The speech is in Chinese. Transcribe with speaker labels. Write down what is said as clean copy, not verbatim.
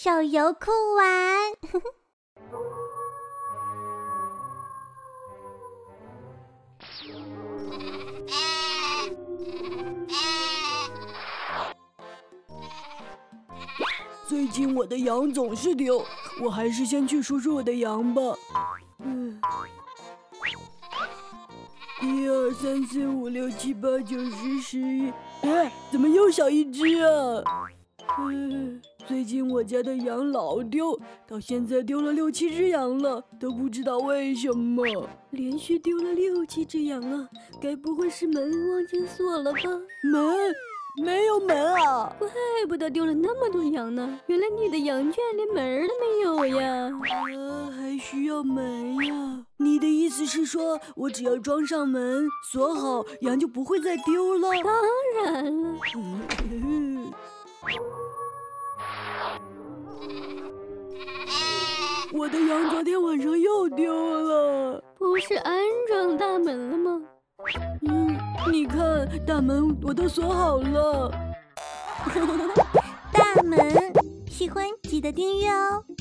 Speaker 1: 手游酷玩。
Speaker 2: 最近我的羊总是丢，我还是先去数数我的羊吧。1、2、3、4、5、6、7、8、9、10、11，哎，怎么又少一只啊？最近我家的羊老丢，到现在丢了6、7只羊了，都不知道为什么。连续丢了6、7只羊啊，该不会是门忘记锁了吧？门？没有门啊！
Speaker 3: 怪不得丢了那么多羊呢，原来你的羊圈连门都没有呀！
Speaker 2: 还需要门呀？你的意思是说，我只要装上门，锁好，羊就不会再丢了？
Speaker 3: 当然了。
Speaker 2: 我的羊昨天晚上又丢了。
Speaker 3: 不是安装大门了吗？
Speaker 2: 你看大门我都锁好了。
Speaker 1: 大门，喜欢记得订阅哦。